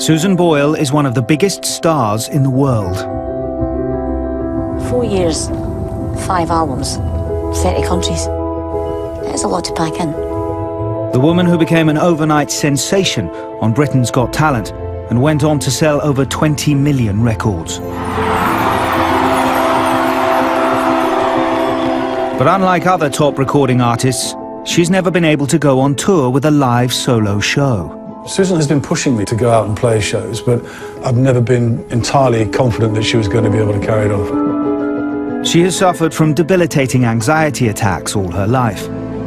Susan Boyle is one of the biggest stars in the world. 4 years, 5 albums, 30 countries. It's a lot to pack in. The woman who became an overnight sensation on Britain's Got Talent and went on to sell over 20 million records. But unlike other top recording artists, she's never been able to go on tour with a live solo show. Susan has been pushing me to go out and play shows, but I've never been entirely confident that she was going to be able to carry it off. She has suffered from debilitating anxiety attacks all her life.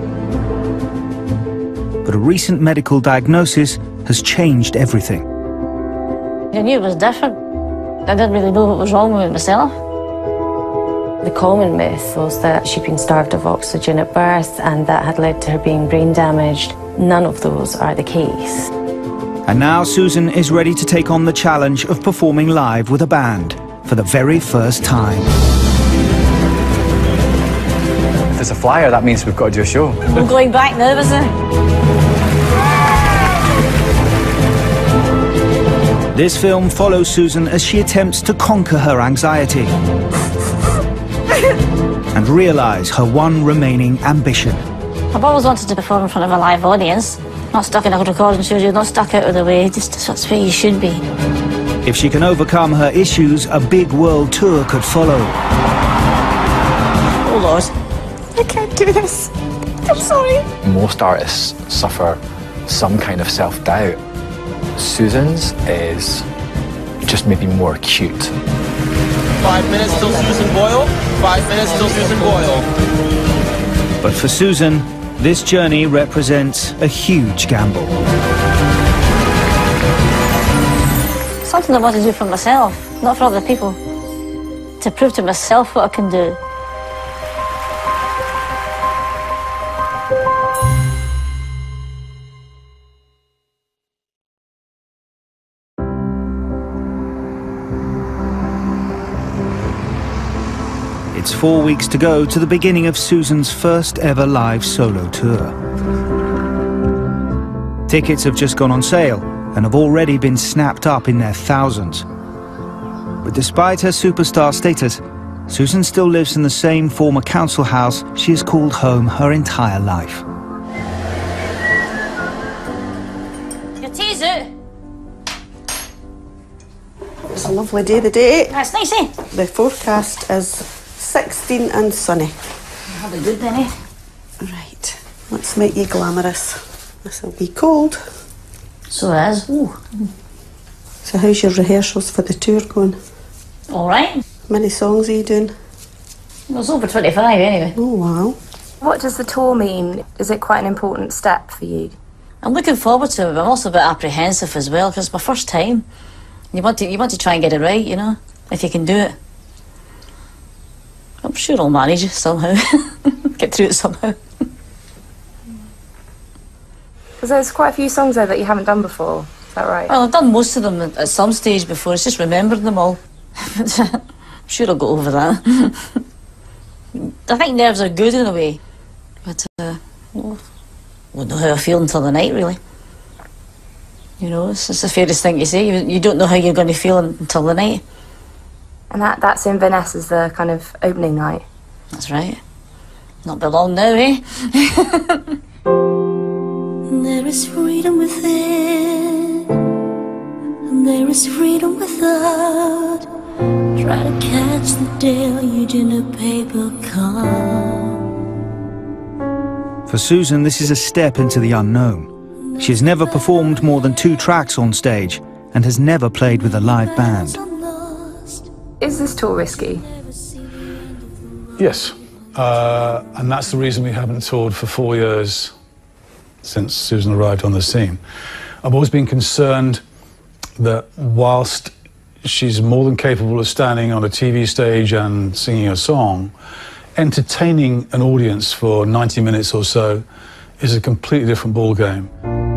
But a recent medical diagnosis has changed everything. I knew it was different. I didn't really know what was wrong with myself. The common myth was that she'd been starved of oxygen at birth and that had led to her being brain damaged. None of those are the case. And now Susan is ready to take on the challenge of performing live with a band for the very first time. If there's a flyer, that means we've got to do a show. I'm going back now, is it? This film follows Susan as she attempts to conquer her anxiety and realise her one remaining ambition. I've always wanted to perform in front of a live audience. Not stuck in a recording studio, not stuck out of the way, just that's where you should be. If she can overcome her issues, a big world tour could follow. Oh Lord, I can't do this. I'm sorry. Most artists suffer some kind of self-doubt. Susan's is just maybe more acute. 5 minutes till Susan Boyle. 5 minutes till Susan Boyle. But for Susan, this journey represents a huge gamble. Something I want to do for myself, not for other people. To prove to myself what I can do. It's 4 weeks to go to the beginning of Susan's first ever live solo tour. Tickets have just gone on sale and have already been snapped up in their thousands. But despite her superstar status, Susan still lives in the same former council house she has called home her entire life. Your tea's out. It's a lovely day today. That's nice, eh? The forecast is 16 and sunny. Have a good then, eh? Right, let's make you glamorous. This'll be cold. So it is. Ooh. So how's your rehearsals for the tour going? All right. How many songs are you doing? Well, it's over 25 anyway. Oh wow. What does the tour mean? Is it quite an important step for you? I'm looking forward to it, but I'm also a bit apprehensive as well, because it's my first time. You want to try and get it right, you know, if you can do it. I'm sure I'll manage it somehow. Get through it somehow. Because there's quite a few songs there that you haven't done before, is that right? Well, I've done most of them at some stage before, it's just remembering them all. I'm sure I'll go over that. I think nerves are good in a way, but well, I won't know how I feel until the night, really. You know, it's the fairest thing to say. You don't know how you're going to feel until the night. And that's in Venice as the kind of opening night? That's right. Not be long now, eh? There is freedom within, and there is freedom without. Try to catch the deluge in a paper cup. For Susan, this is a step into the unknown. She has never performed more than 2 tracks on stage and has never played with a live band. Is this tour risky? Yes, and that's the reason we haven't toured for 4 years since Susan arrived on the scene. I've always been concerned that whilst she's more than capable of standing on a TV stage and singing a song, entertaining an audience for 90 minutes or so is a completely different ball game.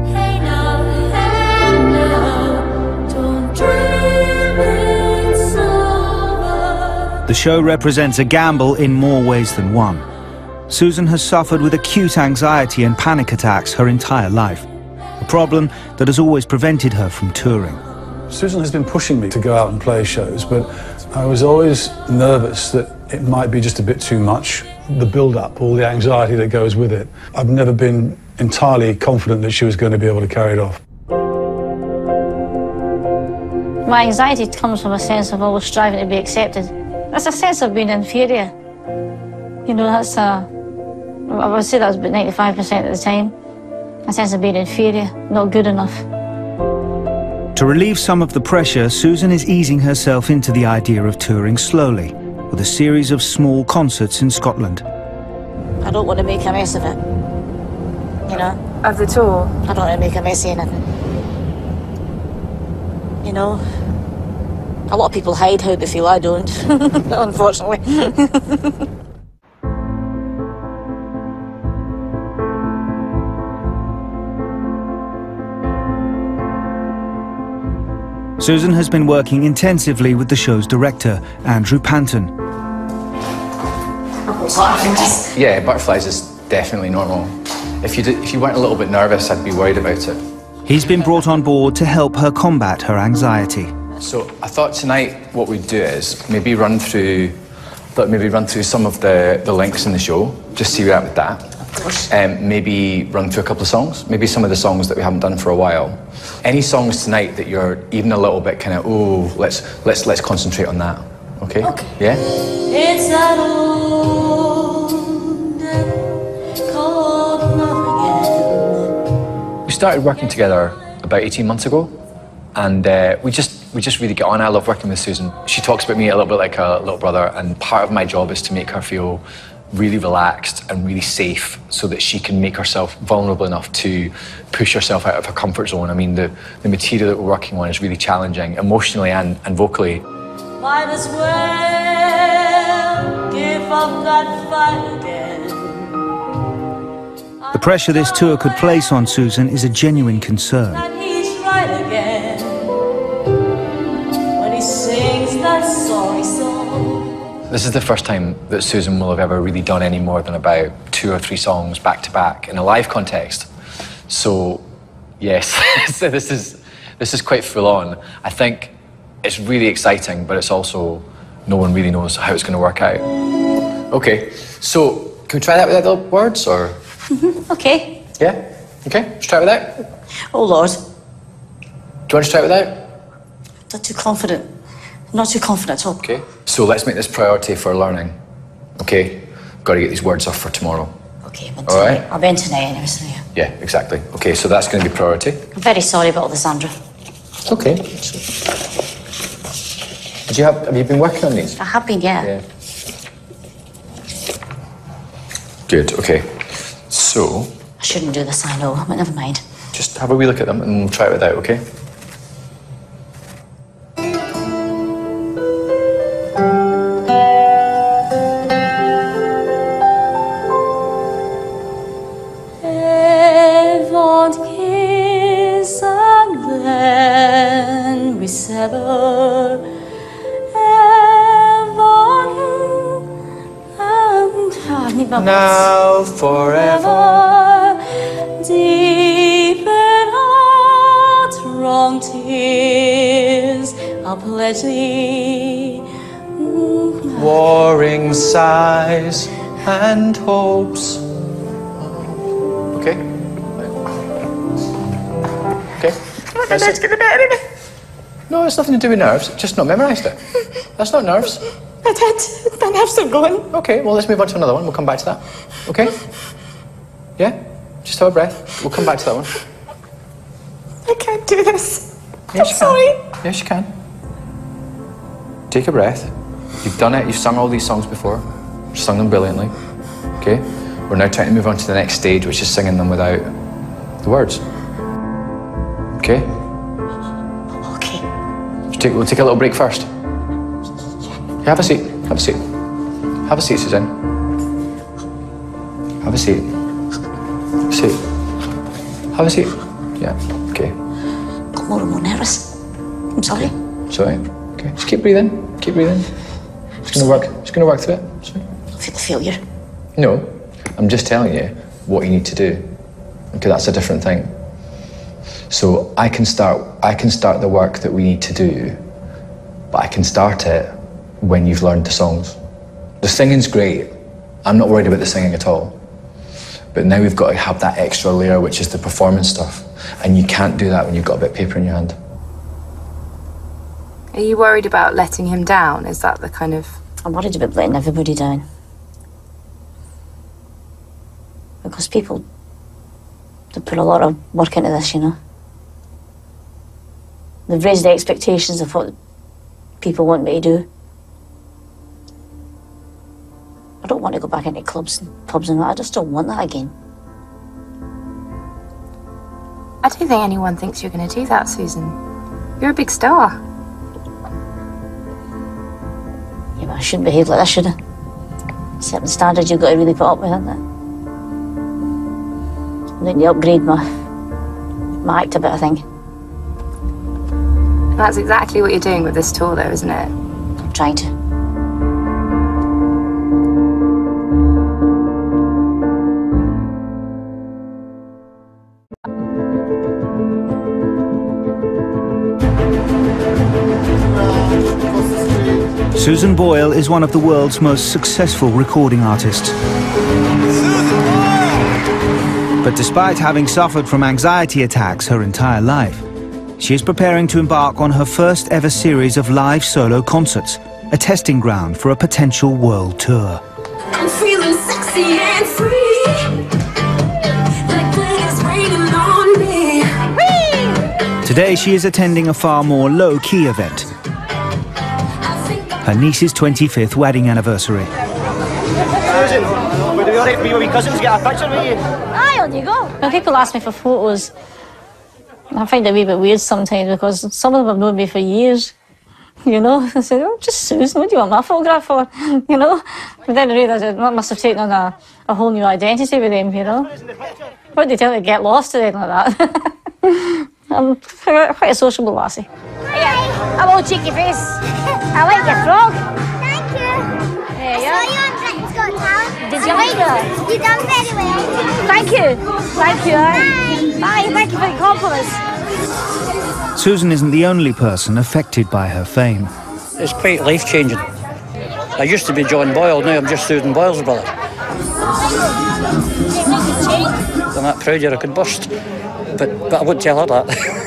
The show represents a gamble in more ways than one. Susan has suffered with acute anxiety and panic attacks her entire life, a problem that has always prevented her from touring. Susan has been pushing me to go out and play shows, but I was always nervous that it might be just a bit too much. The build-up, all the anxiety that goes with it. I've never been entirely confident that she was going to be able to carry it off. My anxiety comes from a sense of always striving to be accepted. That's a sense of being inferior. You know, I would say that was about 95% of the time. A sense of being inferior, not good enough. To relieve some of the pressure, Susan is easing herself into the idea of touring slowly, with a series of small concerts in Scotland. I don't want to make a mess of it. You know? Of the tour? I don't want to make a mess of anything. You know? A lot of people hide how they feel, I don't, unfortunately. Susan has been working intensively with the show's director, Andrew Panton. Yeah, butterflies is definitely normal. If you weren't a little bit nervous, I'd be worried about it. He's been brought on board to help her combat her anxiety. So I thought tonight what we'd do is maybe run through some of the links in the show, just see where we're at with that. Maybe run through a couple of songs, maybe some of the songs that we haven't done for a while. Any songs tonight that you're even a little bit kind of, oh, let's concentrate on that. Okay? Okay. Yeah? It's that old called love again. We started working together about 18 months ago, and we just really get on. I love working with Susan. She talks about me a little bit like a little brother, and part of my job is to make her feel really relaxed and really safe so that she can make herself vulnerable enough to push herself out of her comfort zone. I mean, the material that we're working on is really challenging, emotionally and vocally. Might as well give up that fight again. The pressure this tour could place on Susan is a genuine concern. And he's right again when he sings that sorry song. This is the first time that Susan will have ever really done any more than about 2 or 3 songs back to back in a live context. So, yes, so this is quite full on. I think it's really exciting, but it's also, no one really knows how it's going to work out. Okay, so can we try that without the words, or? Okay. Yeah? Okay, let's try it without. Oh, Lord. Do you want to try it without? Not too confident. Not too confident at all. Okay, so let's make this priority for learning. Okay, got to get these words off for tomorrow. Okay, but all right. I'll be in tonight anyway, so yeah. Yeah, exactly. Okay, so that's going to be priority. I'm very sorry about all this, Andrew. Okay. Have you been working on these? I have been, yeah. Good, okay. So... I shouldn't do this, I know, but never mind. Just have a wee look at them and we'll try it without, okay? Now forever, deep in heart-wrung tears, I'll pledge thee. Warring sighs and hopes. Okay? Okay? That's gonna be anything. No, it's nothing to do with nerves. Just not memorised it. That's not nerves. I did. My nerves are going. Okay, well, let's move on to another one. We'll come back to that. Okay? Yeah? Just have a breath. We'll come back to that one. I can't do this. Yes, I'm sorry. Yes, you can. Take a breath. You've done it. You've sung all these songs before. You've sung them brilliantly. Okay? We're now trying to move on to the next stage, which is singing them without the words. Okay? Okay. We'll take a little break first. Have a seat. Have a seat. Have a seat, Suzanne. Have a seat. Sit. Have a seat. Yeah. Okay. Got more and more nervous. I'm sorry. Sorry. Okay. Just keep breathing. Keep breathing. It's gonna work. It's gonna work through it. Sorry. I feel the failure. No. I'm just telling you what you need to do. Okay, that's a different thing. So I can start the work that we need to do, but I can start it when you've learned the songs. The singing's great. I'm not worried about the singing at all. But now we've got to have that extra layer, which is the performance stuff. And you can't do that when you've got a bit of paper in your hand. Are you worried about letting him down? Is that the kind of... I'm worried about letting everybody down. Because people, they put a lot of work into this, you know. They've raised the expectations of what people want me to do. I don't want to go back into clubs and pubs and that. I just don't want that again. I don't think anyone thinks you're going to do that, Susan. You're a big star. Yeah, but I shouldn't behave like this, should I? Certain standards you've got to really put up with, aren't there? I need to upgrade my act a bit, I think. That's exactly what you're doing with this tour, though, isn't it? I'm trying to. Susan Boyle is one of the world's most successful recording artists. But despite having suffered from anxiety attacks her entire life, she is preparing to embark on her first ever series of live solo concerts, a testing ground for a potential world tour. I'm feeling sexy and free, like glitters raining on me. Whee! Today she is attending a far more low-key event, her niece's 25th wedding anniversary. Susan, would it be alright for me and my cousins to get a picture with you? Aye, on you go. When people ask me for photos, I find it a wee bit weird sometimes because some of them have known me for years. You know, I say, oh, just Susan, what do you want my photograph for? You know? But then I realised I must have taken on a whole new identity with them, you know? What do you tell me to get lost or anything like that? I'm quite a sociable lassie. Hello, cheeky face. I like your frog. Thank you. There you I saw you on Britain's Got Talent. Did you like that? You done very well. Thank you. Thank you. Bye. Bye. Thank you for the compliments. Susan isn't the only person affected by her fame. It's quite life-changing. I used to be John Boyle, now I'm just Susan Boyle's brother. I'm that proud here I could burst, but I won't tell her that.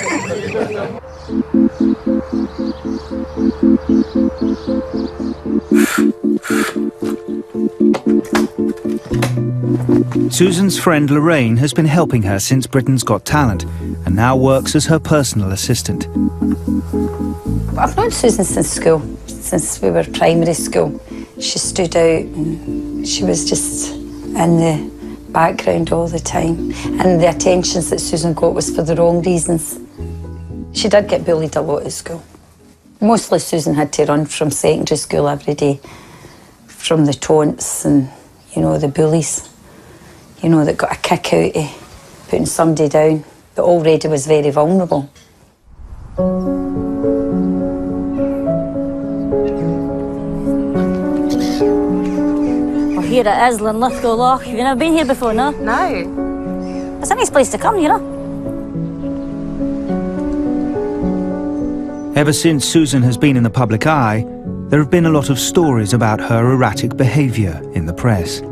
Susan's friend Lorraine has been helping her since Britain's Got Talent and now works as her personal assistant. I've known Susan since school, since we were primary school. She stood out and she was just in the background all the time. And the attentions that Susan got was for the wrong reasons. She did get bullied a lot at school. Mostly Susan had to run from secondary school every day, from the taunts and, you know, the bullies, you know, that got a kick out of putting somebody down that already was very vulnerable. Well, here it is, Linlithgow Loch. Have you never been here before, no? No. It's a nice place to come, you know. Ever since Susan has been in the public eye, there have been a lot of stories about her erratic behaviour in the press.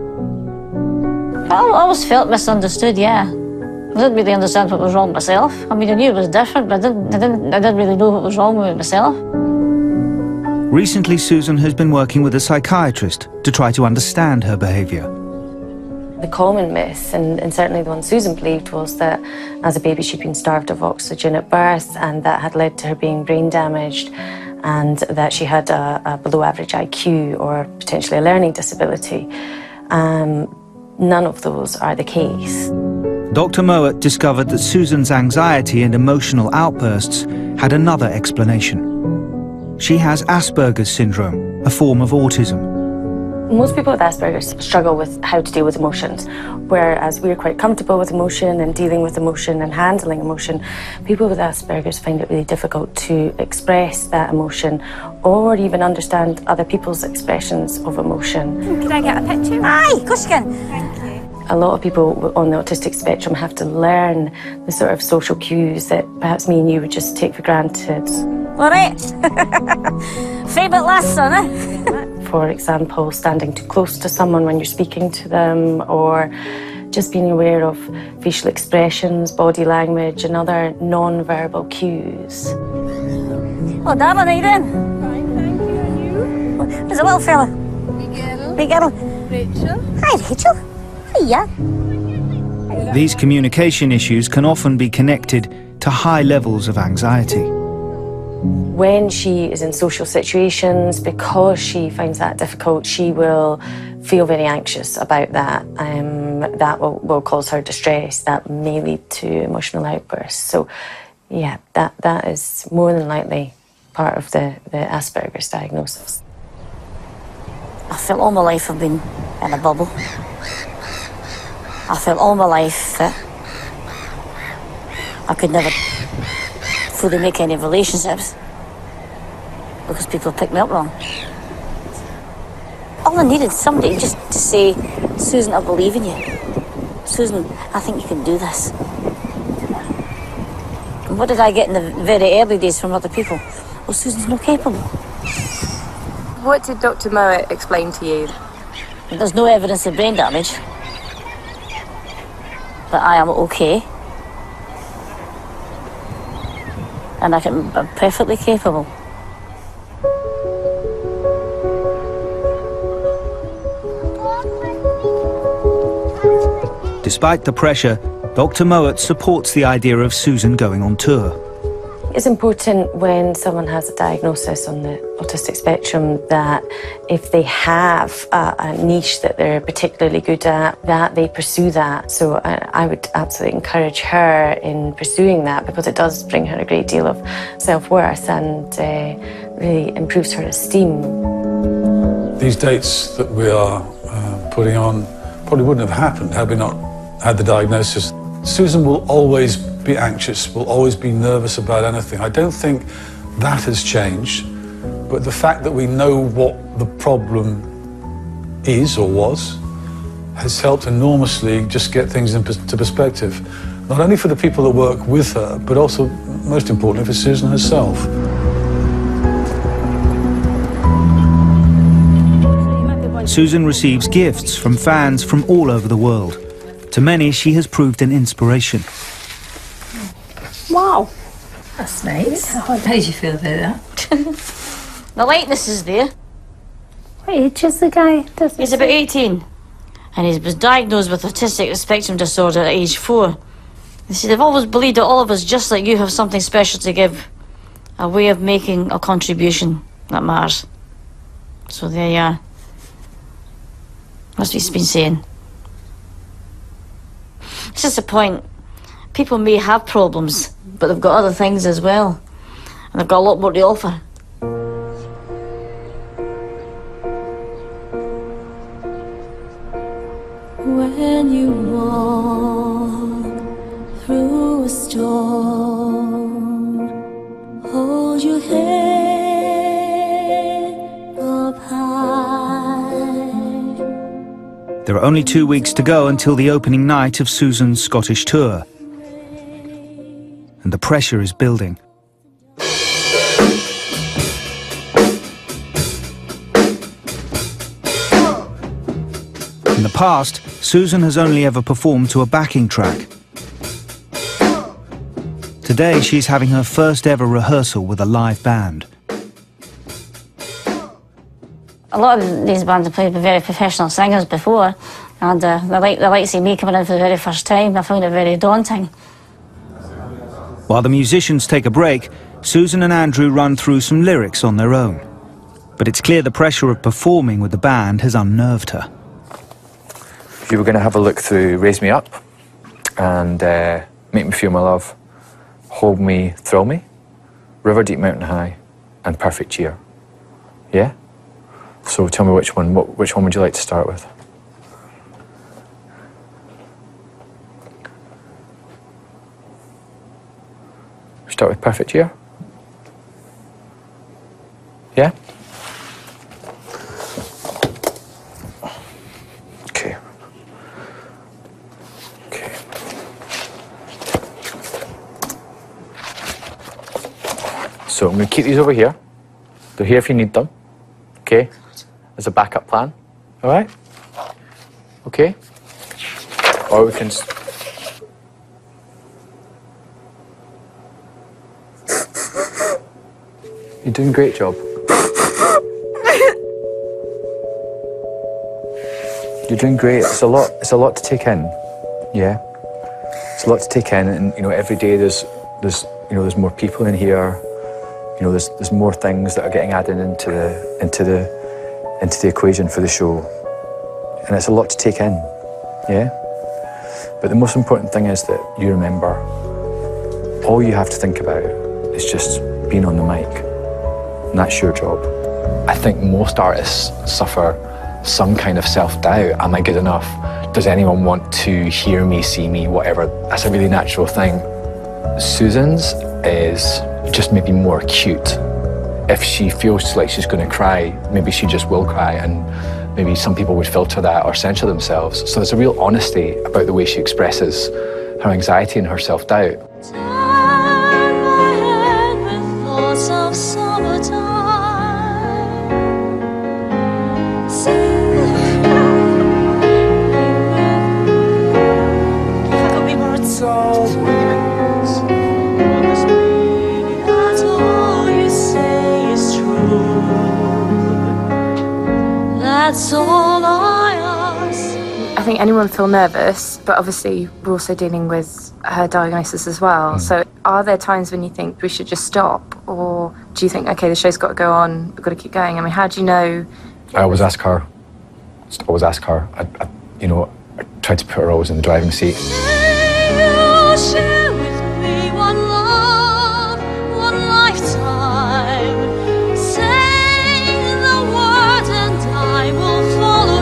I always felt misunderstood, yeah. I didn't really understand what was wrong with myself. I mean, I knew it was different, but I didn't really know what was wrong with myself. Recently, Susan has been working with a psychiatrist to try to understand her behaviour. The common myth, and certainly the one Susan believed, was that as a baby she'd been starved of oxygen at birth, and that had led to her being brain damaged, and that she had a below-average IQ or potentially a learning disability. None of those are the case. Dr. Mowat discovered that Susan's anxiety and emotional outbursts had another explanation. She has Asperger's syndrome, a form of autism. Most people with Asperger's struggle with how to deal with emotions, whereas we're quite comfortable with emotion and dealing with emotion and handling emotion. People with Asperger's find it really difficult to express that emotion or even understand other people's expressions of emotion. Can I get a picture? Aye, of course you can. Thank you. A lot of people on the autistic spectrum have to learn the sort of social cues that perhaps me and you would just take for granted. All right. Favourite last son, eh? For example, standing too close to someone when you're speaking to them, or just being aware of facial expressions, body language, and other non-verbal cues. Oh, darling, how you doing? Fine, thank you. And you? There's a little fella. Miguel. Miguel. Rachel. Hi, Rachel. Hiya. These communication issues can often be connected to high levels of anxiety. When she is in social situations, because she finds that difficult, she will feel very anxious about that. That will cause her distress. That may lead to emotional outbursts. So, yeah, that is more than likely part of the Asperger's diagnosis. I felt all my life I've been in a bubble. I felt all my life that I could never fully make any relationships because people picked me up wrong. All I needed was somebody just to say, Susan, I believe in you. Susan, I think you can do this. And what did I get in the very early days from other people? Well, Susan's not capable. What did Dr. Mowat explain to you? There's no evidence of brain damage, but I am okay. And I'm perfectly capable. Despite the pressure, Dr. Mowat supports the idea of Susan going on tour. It's important when someone has a diagnosis on the autistic spectrum that if they have a niche that they're particularly good at, that they pursue that. So I would absolutely encourage her in pursuing that because it does bring her a great deal of self-worth and really improves her esteem. These dates that we are putting on probably wouldn't have happened had we not had the diagnosis. Susan will always be anxious, will always be nervous about anything. I don't think that has changed, but the fact that we know what the problem is or was has helped enormously just get things into perspective. Not only for the people that work with her, but also, most importantly, for Susan herself. Susan receives gifts from fans from all over the world. To many, she has proved an inspiration. Wow, that's nice. How did you feel about that? The likeness is there. What age is the guy? He's about 18. And he was diagnosed with autistic spectrum disorder at age 4. They said, I've always believed that all of us, just like you, have something special to give. A way of making a contribution that matters. So there you are. That's what he's been saying. It's just a point. People may have problems, but they've got other things as well. And they've got a lot more to offer. When you walk through a storm, hold your head up high. There are only 2 weeks to go until the opening night of Susan's Scottish tour. And the pressure is building. In the past, Susan has only ever performed to a backing track. Today, she's having her first ever rehearsal with a live band. A lot of these bands have played with very professional singers before, and the likes of me coming in for the very first time, I found it very daunting. While the musicians take a break, Susan and Andrew run through some lyrics on their own. But it's clear the pressure of performing with the band has unnerved her. You were going to have a look through Raise Me Up and Make Me Feel My Love, Hold Me, Thrill Me, River Deep Mountain High, and Perfect Cheer. Yeah? So tell me which one would you like to start with? Start with Perfect Cheer? Yeah? Okay. So I'm going to keep these over here. They're here if you need them, okay? As a backup plan, all right? Okay? Or we can... You're doing a great job. You're doing great. It's a lot to take in. Yeah. It's a lot to take in, and you know, every day there's more people in here. You know, there's more things that are getting added into the equation for the show. And it's a lot to take in. Yeah. But the most important thing is that you remember all you have to think about is just being on the mic. And that's your job. I think most artists suffer some kind of self-doubt. Am I good enough? Does anyone want to hear me, see me, whatever? That's a really natural thing. Susan's is just maybe more acute. If she feels like she's going to cry, maybe she just will cry, and maybe some people would filter that or censor themselves. So there's a real honesty about the way she expresses her anxiety and her self-doubt. That's all I ask. I think anyone would feel nervous, but obviously we're also dealing with her diagnosis as well. So are there times when you think we should just stop, or do you think, okay, the show's got to go on, we've got to keep going? I mean, how do you know? I always ask her. Just always ask her. I try to put her always in the driving seat. Share with me one love, one lifetime. Say the word and I will follow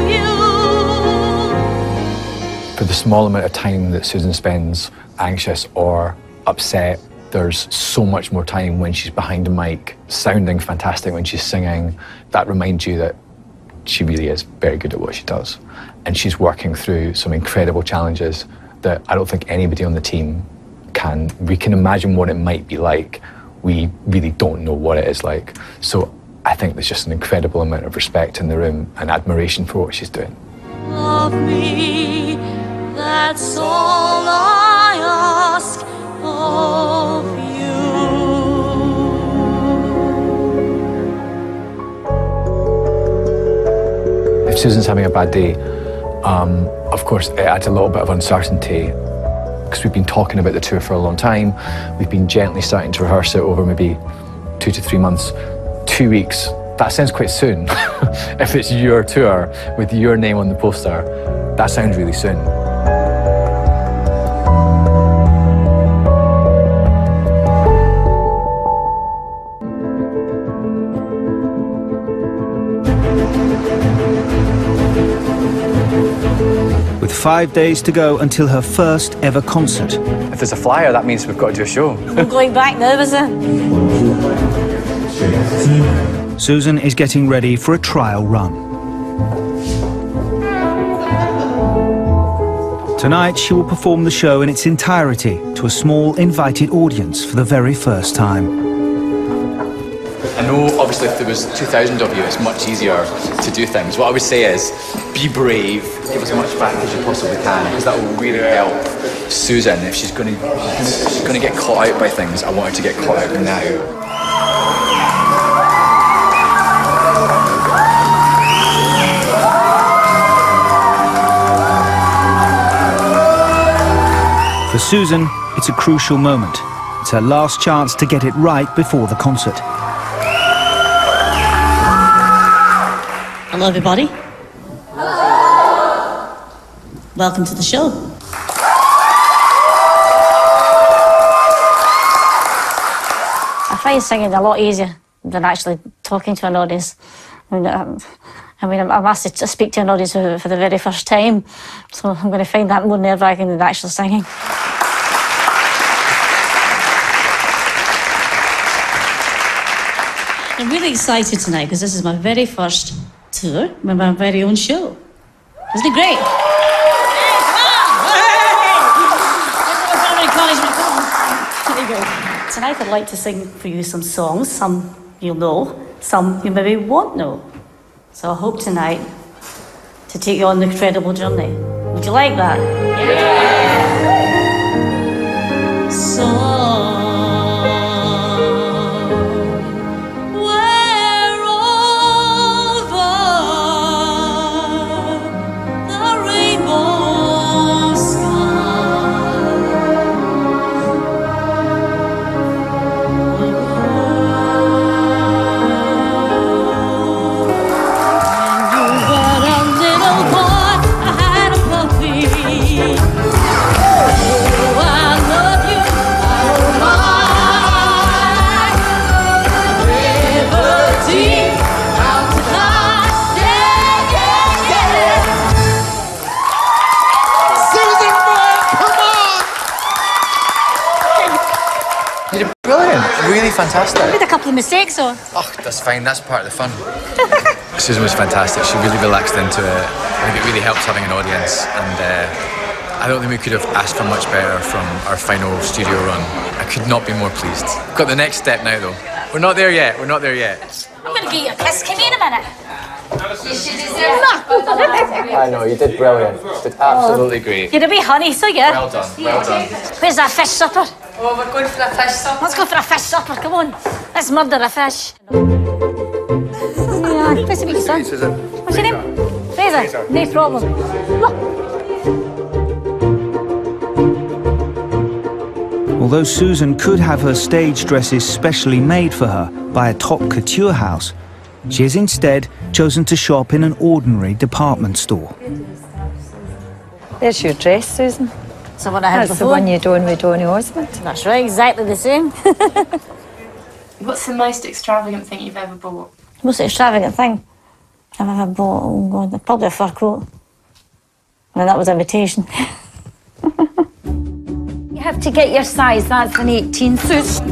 you. For the small amount of time that Susan spends anxious or upset, there's so much more time when she's behind the mic, sounding fantastic when she's singing. That reminds you that she really is very good at what she does. And she's working through some incredible challenges that I don't think anybody on the team can. We can imagine what it might be like. We really don't know what it is like. So I think there's just an incredible amount of respect in the room and admiration for what she's doing. Love me, that's all I ask of you. If Susan's having a bad day, of course, it adds a little bit of uncertainty because we've been talking about the tour for a long time. We've been gently starting to rehearse it over maybe 2 to 3 months. 2 weeks, that sounds quite soon. If it's your tour with your name on the poster, that sounds really soon. With 5 days to go until her first ever concert. If there's a flyer, that means we've got to do a show. I'm going back now, is it? Susan is getting ready for a trial run. Tonight, she will perform the show in its entirety to a small invited audience for the very first time. I know, obviously, if there was 2,000 of you, it's much easier to do things. What I would say is, be brave, give as much back as you possibly can, because that will really help Susan. If she's going to get caught out by things, I want her to get caught out now. For Susan, it's a crucial moment. It's her last chance to get it right before the concert. Hello, everybody. Welcome to the show. I find singing a lot easier than actually talking to an audience. I'm asked to speak to an audience for the very first time, so I'm going to find that more nerve-wracking than actual singing. I'm really excited tonight because this is my very first tour with my very own show. Isn't it great? Tonight I'd like to sing for you some songs, some you'll know, some you maybe won't know. So I hope tonight to take you on the incredible journey. Would you like that? Yeah! Song where over the rainbow sky Brilliant, really fantastic. I made a couple of mistakes, though. Oh, that's fine, that's part of the fun. Susan was fantastic, she really relaxed into it. I think it really helps having an audience, and I don't think we could have asked for much better from our final studio run. I could not be more pleased. We've got the next step now, though. We're not there yet, we're not there yet. I'm going to give you a kiss. Come here in a minute. You should deserve I know, you did brilliant. You did absolutely great. You're a wee honey, so yeah. Well done, well done. Where's that fish supper? Oh, we're going for a fish supper. Let's go for a fish supper, come on. Let's murder a fish. Yeah, nice to meet you, son. What's your name? Fraser. No problem. Look. Although Susan could have her stage dresses specially made for her by a top couture house, she has instead chosen to shop in an ordinary department store. There's your dress, Susan. So what I had That's before. the one you done with Donny Osmond. That's right, exactly the same. What's the most extravagant thing you've ever bought? Most extravagant thing I've ever bought, oh God, probably a fur coat. And that was invitation. You have to get your size, that's an 18, Susan.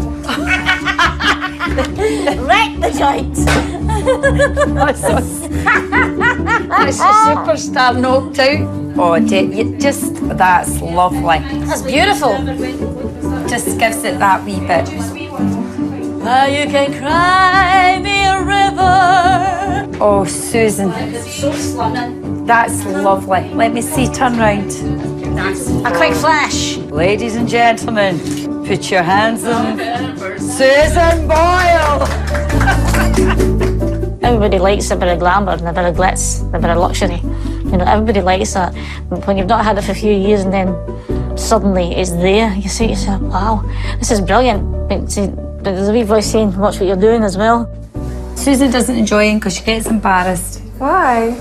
Wreck the joint. That's a superstar knocked out. Oh, that's lovely. That's beautiful. Just gives it that wee bit. Now you can cry me a river. Oh, Susan. So stunning. That's lovely. Let me see, turn round. A quick flash. Ladies and gentlemen, put your hands on Susan Boyle. Everybody likes a bit of glamour and a bit of glitz, a bit of luxury. You know, everybody likes that. But when you've not had it for a few years and then suddenly it's there, you say to yourself, wow, this is brilliant. But there's a wee voice saying, watch what you're doing as well. Susan doesn't enjoy it because she gets embarrassed. Why?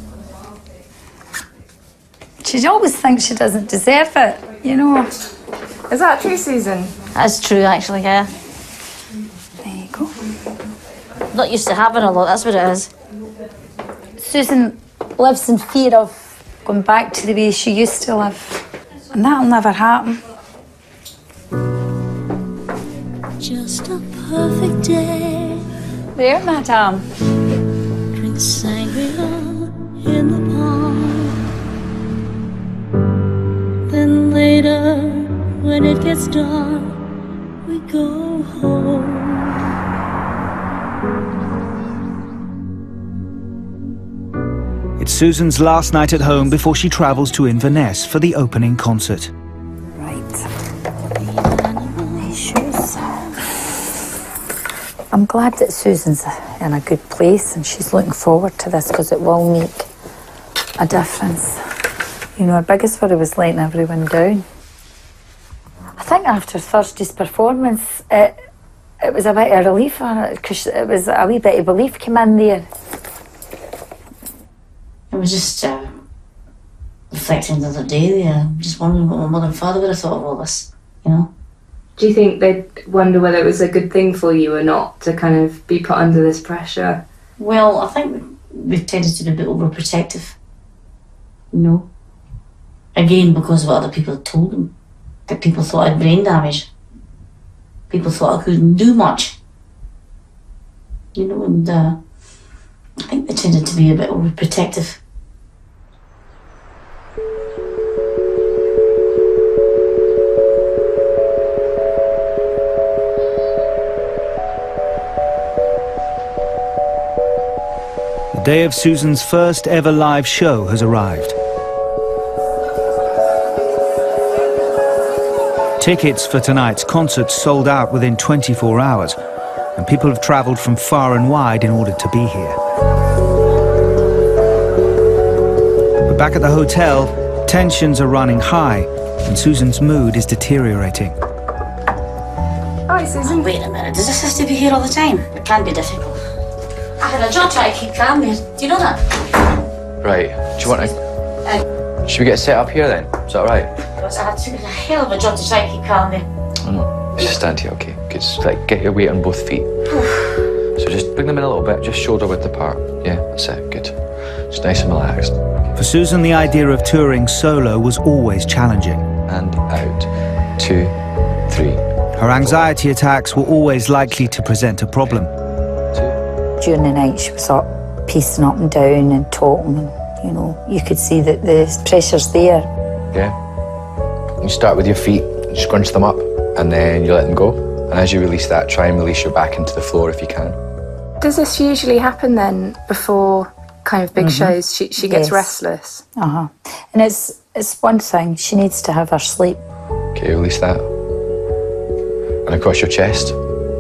She always thinks she doesn't deserve it, you know. Is that true, Susan? That's true, actually, yeah. There you go. Not used to having a lot, that's what it is. Susan lives in fear of going back to the way she used to live. And that'll never happen. Just a perfect day. There, madame. Drink sangria in the park. Then later, when it gets dark, we go home. It's Susan's last night at home before she travels to Inverness for the opening concert. I'm glad that Susan's in a good place and she's looking forward to this because it will make a difference. You know, her biggest worry was letting everyone down. I think after Thursday's performance, it was a bit of relief because it was a wee bit of belief came in there. I was just reflecting the other day there, just wondering what my mother and father would have thought of all this, you know. Do you think they'd wonder whether it was a good thing for you or not to kind of be put under this pressure? Well, I think we've tended to be a bit overprotective, you know. Again, because of what other people had told them. That people thought I had brain damage. People thought I couldn't do much. You know, and I think they tended to be a bit overprotective. day of Susan's first ever live show has arrived. Tickets for tonight's concert sold out within 24 hours, and people have travelled from far and wide in order to be here. But back at the hotel, tensions are running high, and Susan's mood is deteriorating. Hi, Susan. Wait a minute, does this have to be here all the time? It can be difficult. I had a job trying to keep calm here. Do you know that? Right. Do you want to... Should we get set up here then? Is that right? I had a hell of a job to try and keep calm here. Oh no. Just stand here, okay? Good. Just, like, get your weight on both feet. So just bring them in a little bit, just shoulder width apart. Yeah, that's it. Good. Just nice and relaxed. For Susan, the idea of touring solo was always challenging. And out. 2, 3. Her anxiety attacks were always likely to present a problem. During the night, she was up, pacing up and down and talking, and, you know, you could see that the pressure's there. Yeah. You start with your feet, you scrunch them up, and then you let them go. And as you release that, try and release your back into the floor if you can. Does this usually happen then before kind of big shows? She gets restless? And it's one thing, she needs to have her sleep. Okay, release that. And across your chest.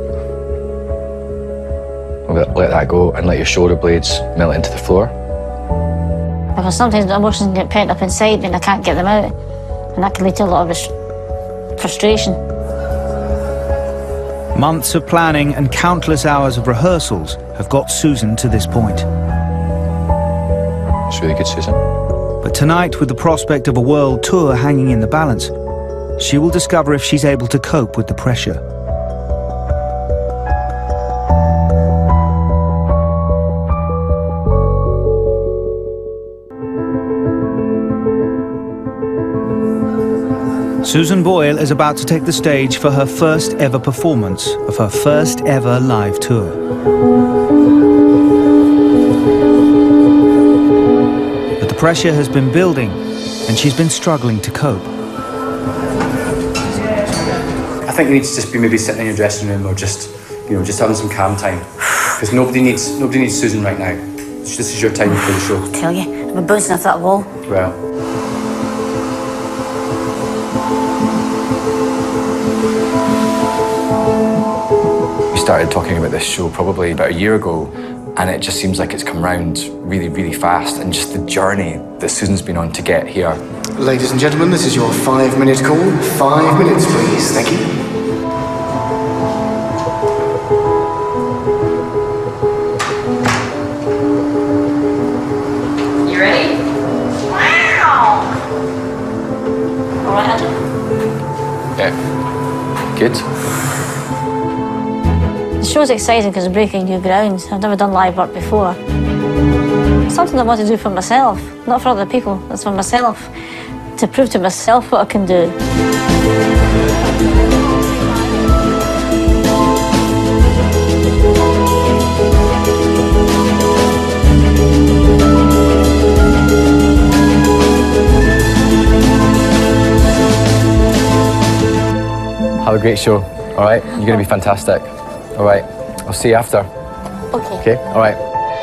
Let that go and let your shoulder blades melt into the floor. Because sometimes the emotions get pent up inside me and I can't get them out. And that can lead to a lot of frustration. Months of planning and countless hours of rehearsals have got Susan to this point. It's really good, Susan. But tonight, with the prospect of a world tour hanging in the balance, she will discover if she's able to cope with the pressure. Susan Boyle is about to take the stage for her first ever performance of her first ever live tour. But the pressure has been building and she's been struggling to cope. I think you need to just be maybe sitting in your dressing room or just, you know, just having some calm time. Because nobody needs Susan right now. This is your time for the show. I tell you, I'm bouncing off that wall. Well. We started talking about this show probably about a year ago, and it just seems like it's come round really, really fast, and just the journey that Susan's been on to get here. Ladies and gentlemen, this is your 5-minute call. 5 minutes, please. Thank you. You ready? Wow! All right, Andrew? Yeah. Good. The show's exciting because it's breaking new ground. I've never done live work before. It's something I want to do for myself, not for other people. It's for myself, to prove to myself what I can do. Have a great show, all right? You're going to be fantastic. All right, I'll see you after. Okay. Okay, all right.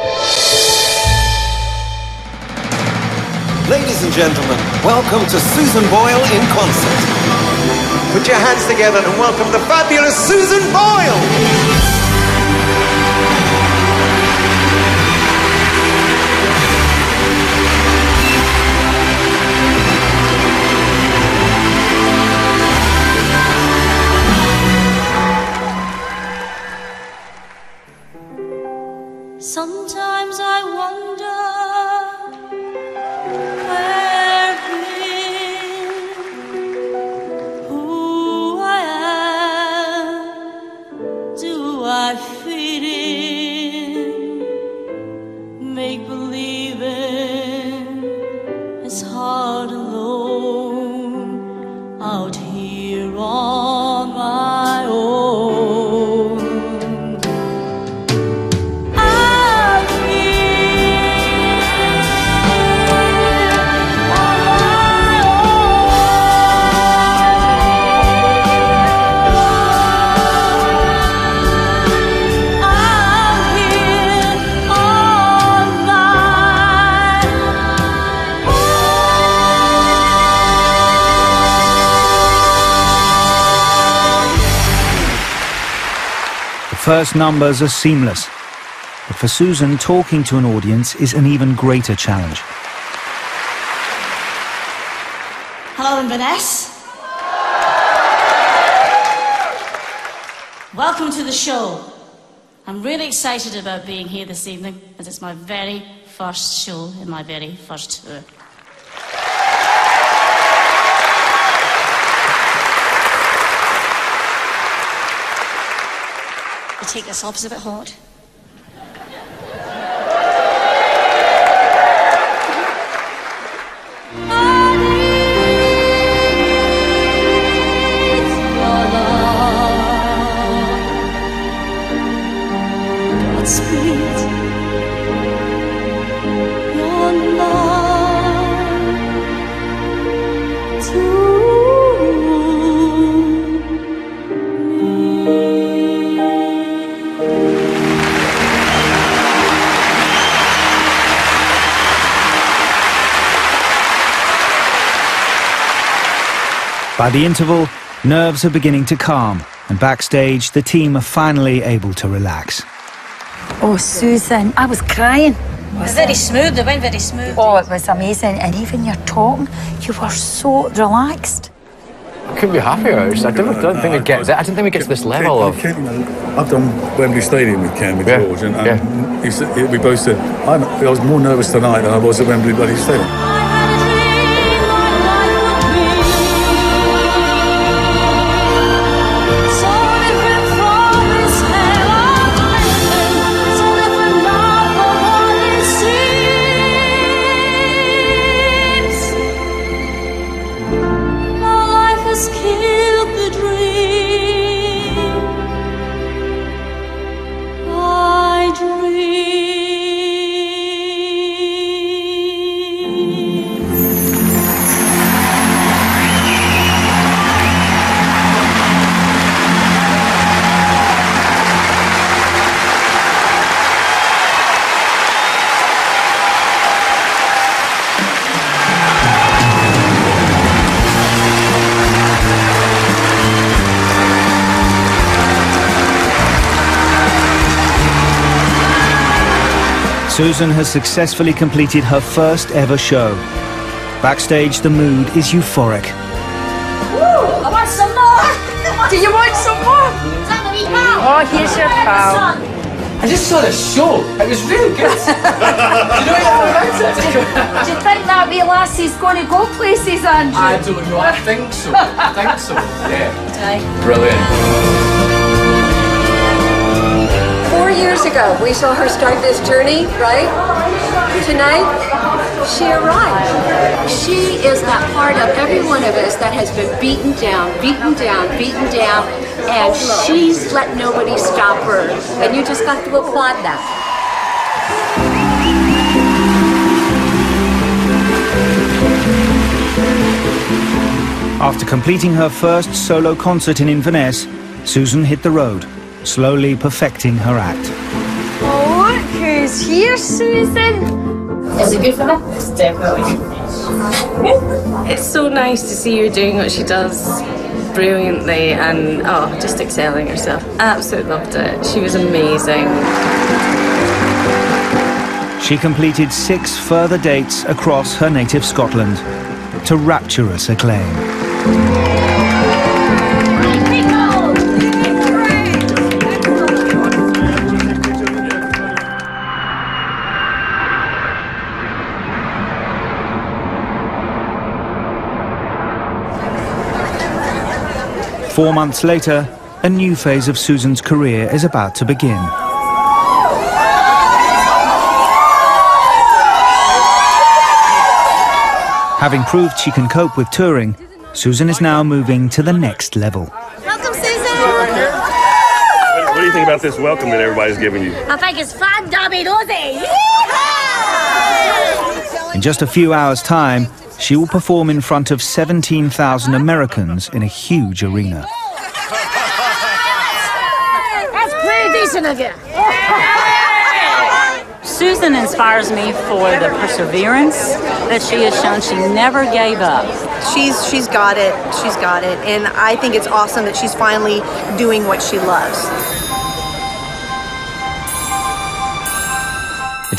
Ladies and gentlemen, welcome to Susan Boyle in concert. Put your hands together and welcome the fabulous Susan Boyle! Sometimes I wonder where I've been, who I am, do I fit in? Make believing it's hard alone out here on my own. On my first numbers are seamless. But for Susan, talking to an audience is an even greater challenge. Hello, Inverness. Welcome to the show. I'm really excited about being here this evening, as it's my very first show in my very first tour. You take this off, it's a bit hot. By the interval, nerves are beginning to calm, and backstage, the team are finally able to relax. Oh, Susan, I was crying. Very smooth, they went very smooth. Oh, it was amazing. And even your talking, you were so relaxed. I couldn't be happier. I don't think we get that. I didn't think we get to this level of. I've done Wembley Stadium with Ken, with George, and we both said I was more nervous tonight than I was at Wembley bloody Stadium. Susan has successfully completed her first ever show. Backstage, the mood is euphoric. Woo! I want some more! Do you want some more? Oh, here's your pal. I just saw the show. It was really good. Do you know anything about it? Do you think that wee lassie's going to go places, Andrew? I don't know. I think so. I think so. Yeah. Brilliant. 4 years ago, we saw her start this journey, right? Tonight, she arrived. She is that part of every one of us that has been beaten down, and she's let nobody stop her. And you just got to applaud that. After completing her first solo concert in Inverness, Susan hit the road, slowly perfecting her act. Oh, look who's here, Susan. Is it good for her? It's definitely good. It's so nice to see her doing what she does brilliantly and just excelling herself. Absolutely loved it. She was amazing. She completed 6 further dates across her native Scotland to rapturous acclaim. 4 months later, a new phase of Susan's career is about to begin. Having proved she can cope with touring, Susan is now moving to the next level. Welcome, Susan! What do you think about this welcome that everybody's giving you? I think it's fun, Dobby Dozy! In just a few hours' time, she will perform in front of 17,000 Americans in a huge arena. That's pretty decent of you! Susan inspires me for the perseverance that she has shown. She never gave up. She's got it. She's got it. And I think it's awesome that she's finally doing what she loves.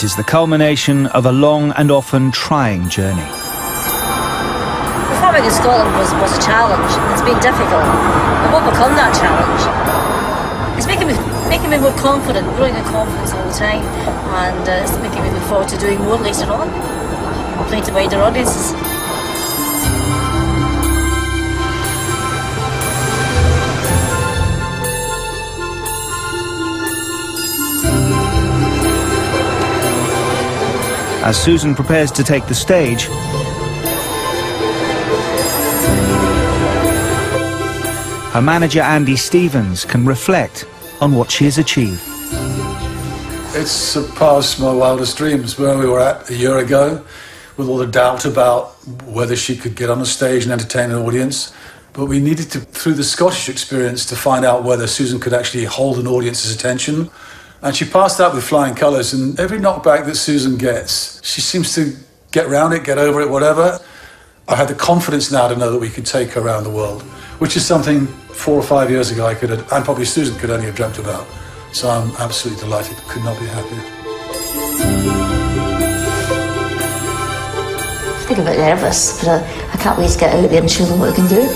It is the culmination of a long and often trying journey. Performing in Scotland was a challenge. It's been difficult. I've overcome that challenge. It's making me more confident, growing in confidence all the time, and it's making me look forward to doing more later on, playing to wider audiences. As Susan prepares to take the stage, her manager Andy Stevens can reflect on what she has achieved. It's surpassed my wildest dreams. Where we were at a year ago, with all the doubt about whether she could get on a stage and entertain an audience. But we needed to, through the Scottish experience, to find out whether Susan could actually hold an audience's attention. And she passed that with flying colours, and every knockback that Susan gets, she seems to get around it, get over it, whatever. I had the confidence now to know that we could take her around the world, which is something 4 or 5 years ago I could have, and probably Susan could only have dreamt about. So I'm absolutely delighted, could not be happier. I think a bit nervous, but I can't wait to get out there and show them what I can do.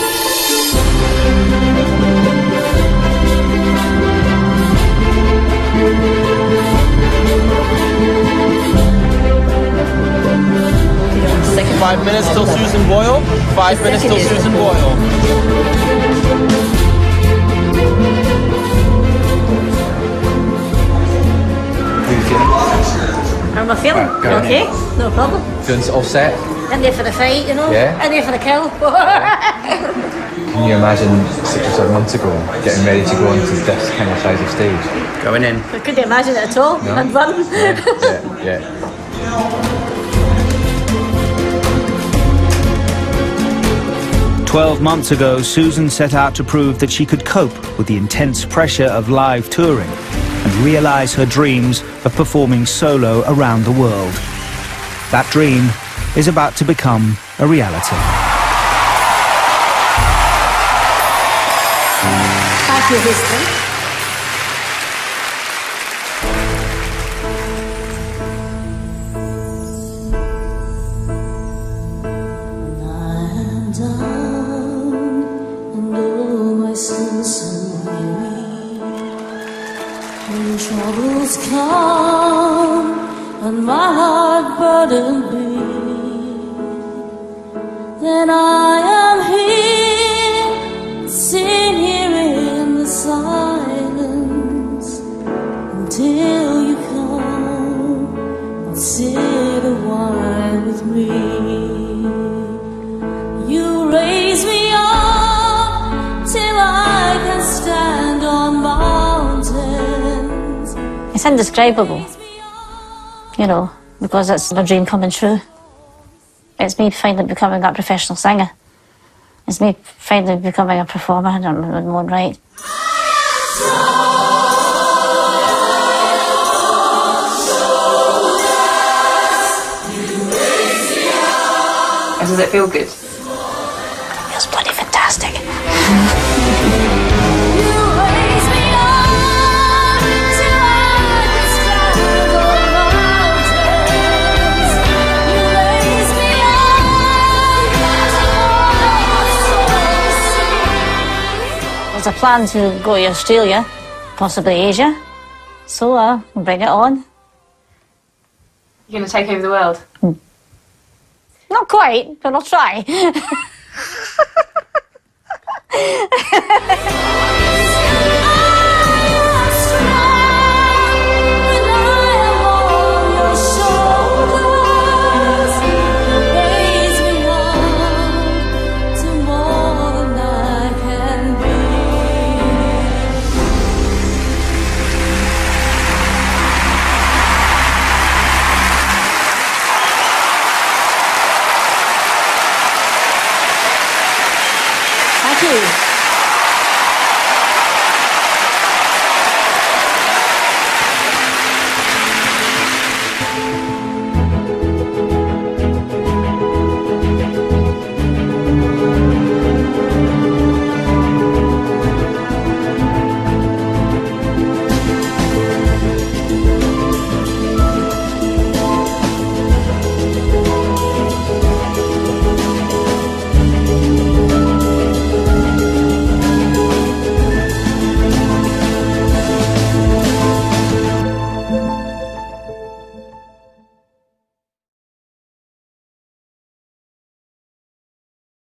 Second 5 minutes till Susan Boyle. 5 minutes till Susan Boyle. How am I feeling? You okay? No problem. Feeling all set? In there for the fight, you know? Yeah. In there for the kill. Can you imagine 6 or 7 months ago getting ready to go into this kind of size of stage? Going in. I couldn't imagine it at all. No? And run. Yeah. 12 months ago, Susan set out to prove that she could cope with the intense pressure of live touring and realise her dreams of performing solo around the world. That dream is about to become a reality. Thank you, History. Troubles come and my heart burdened be, then I am here, sitting here in the silence until you come and sit a while with me. You raise me up till I can stand on mountains. It's indescribable, you know, because it's my dream coming true. It's me finally becoming that professional singer. It's me finally becoming a performer in my own right. Does it feel good? It feels bloody fantastic. There's a plan to go to Australia, possibly Asia, so we'll bring it on. You're going to take over the world? Not quite, but I'll try.